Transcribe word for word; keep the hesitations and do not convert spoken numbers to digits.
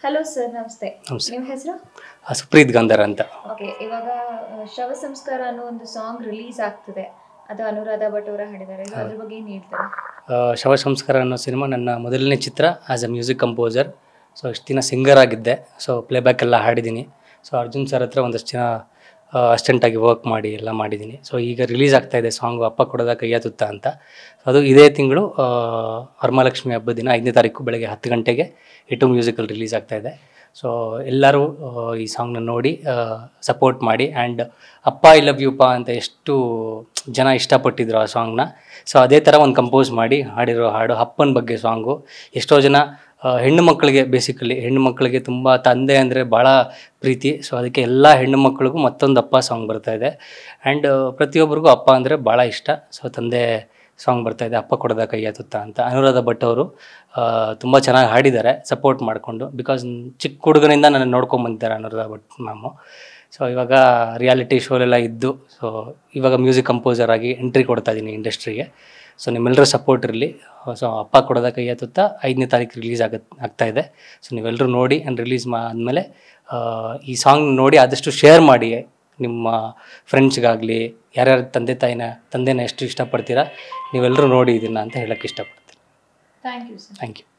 Hello sir, ನಮಸ್ತೆ. ನಮಸ್ತೆ. ನಿಮ್ಮ ಹೆಸರು? ಸುಪ್ರೀತ್ ಗಂಧರ್ ಅಂತ. ಓಕೆ, ಇವಾಗ ಶವ ಸಂಸ್ಕಾರ ಅನ್ನೋ ಒಂದು ಸಾಂಗ್ ರಿಲೀಸ್ ಆಗ್ತಿದೆ. ಅದು ಅನುರಾಧ ಭಟ್ ಅವರ ಹಾಡಿದ್ದಾರೆ. ಇದು ಅದ್ರ ಬಗ್ಗೆ ಏನು ಹೇಳ್ತಾರೆ? ಶವ ಸಂಸ್ಕಾರ ಅನ್ನೋ ಸಿನಿಮಾ ನನ್ನ ಮೊದಲನೇ ಚಿತ್ರ as a music composer. So ಇಷ್ಟು ದಿನ ಸಿಂಗರ್ ಆಗಿದ್ದೆ. ಸೊ ಪ್ಲೇಬ್ಯಾಕ್ ಎಲ್ಲ ಹಾಡಿದ್ದೀನಿ. ಸೊ ಅರ್ಜುನ್ ಸರ್ ಹತ್ರ ಒಂದಷ್ಟು ದಿನ ಅಸ್ಟೆಂಟಾಗಿ ವರ್ಕ್ ಮಾಡಿ ಎಲ್ಲ ಮಾಡಿದ್ದೀನಿ. ಸೊ ಈಗ ರಿಲೀಸ್ ಆಗ್ತಾಯಿದೆ ಸಾಂಗು ಅಪ್ಪ ಕೊಡದ ಕೈಯ ತುತ್ತ ಅಂತ. ಅದು ಇದೇ ತಿಂಗಳು ವರಮಹಾಲಕ್ಷ್ಮಿ ಹಬ್ಬದ ದಿನ ಐದನೇ ತಾರೀಕು ಬೆಳಗ್ಗೆ ಹತ್ತು ಗಂಟೆಗೆ ಇಟು ಮ್ಯೂಸಿಕಲ್ ರಿಲೀಸ್ ಆಗ್ತಾಯಿದೆ. ಸೊ ಎಲ್ಲರೂ ಈ ಸಾಂಗ್ನ ನೋಡಿ ಸಪೋರ್ಟ್ ಮಾಡಿ. ಆ್ಯಂಡ್ ಅಪ್ಪ ಐ ಲವ್ ಯು ಪಾ ಅಂತ ಎಷ್ಟು ಜನ ಇಷ್ಟಪಟ್ಟಿದ್ರು ಆ ಸಾಂಗ್ನ. ಸೊ ಅದೇ ಥರ ಒಂದು ಕಂಪೋಸ್ ಮಾಡಿ ಹಾಡಿರೋ ಹಾಡು ಅಪ್ಪನ ಬಗ್ಗೆ ಸಾಂಗು. ಎಷ್ಟೋ ಜನ ಹೆಣ್ಣು ಮಕ್ಕಳಿಗೆ, ಬೇಸಿಕಲಿ ಹೆಣ್ಣು ಮಕ್ಕಳಿಗೆ ತುಂಬ ತಂದೆ ಅಂದರೆ ಭಾಳ ಪ್ರೀತಿ. ಸೊ ಅದಕ್ಕೆ ಎಲ್ಲ ಹೆಣ್ಣು ಮಕ್ಕಳಿಗೂ ಮತ್ತೊಂದು ಅಪ್ಪ ಸಾಂಗ್ ಬರ್ತಾಯಿದೆ. ಆ್ಯಂಡ್ ಪ್ರತಿಯೊಬ್ಬರಿಗೂ ಅಪ್ಪ ಅಂದರೆ ಭಾಳ ಇಷ್ಟ. ಸೊ ತಂದೆ ಸಾಂಗ್ ಬರ್ತಾಯಿದೆ, ಅಪ್ಪ ಕೊಡದ ಕೈಯ ತುತ್ತ ಅಂತ. ಅನುರಾಧ ಭಟ್ ಅವರು ತುಂಬ ಚೆನ್ನಾಗಿ ಹಾಡಿದ್ದಾರೆ ಸಪೋರ್ಟ್ ಮಾಡಿಕೊಂಡು. ಬಿಕಾಸ್ ಚಿಕ್ಕ ಹುಡುಗನಿಂದ ನನ್ನ ನೋಡ್ಕೊಂಬಂದಿದ್ದಾರೆ ಅನುರಾಧ ಭಟ್ ಮ್ಯಾಮು. ಸೊ ಇವಾಗ ರಿಯಾಲಿಟಿ ಶೋಲೆಲ್ಲ ಇದ್ದು, ಸೊ ಇವಾಗ ಮ್ಯೂಸಿಕ್ ಕಂಪೋಸರ್ ಆಗಿ ಎಂಟ್ರಿ ಕೊಡ್ತಾ ಇದ್ದೀನಿ ಇಂಡಸ್ಟ್ರಿಗೆ. ಸೊ ನಿಮ್ಮೆಲ್ಲರೂ ಸಪೋರ್ಟ್ ಇರಲಿ. ಸೊ ಅಪ್ಪ ಕೊಡದ ಕೈಯ ತುತ್ತ ಐದನೇ ತಾರೀಕು ರಿಲೀಸ್ ಆಗತ್ತೆ ಆಗ್ತಾಯಿದೆ. ಸೊ ನೀವೆಲ್ಲರೂ ನೋಡಿ ಆ್ಯಂಡ್ ರಿಲೀಸ್ ಆದಮೇಲೆ ಈ ಸಾಂಗ್ ನೋಡಿ ಆದಷ್ಟು ಶೇರ್ ಮಾಡಿ ನಿಮ್ಮ ಫ್ರೆಂಡ್ಸ್ಗಾಗಲಿ, ಯಾರ್ಯಾರು ತಂದೆ ತಾಯಿನ ತಂದೆನ ಎಷ್ಟು ಇಷ್ಟಪಡ್ತೀರಾ ನೀವೆಲ್ಲರೂ ನೋಡಿ ಇದನ್ನು ಅಂತ ಹೇಳೋಕ್ಕೆ ಇಷ್ಟಪಡ್ತೀನಿ. Thank you sir. Thank you.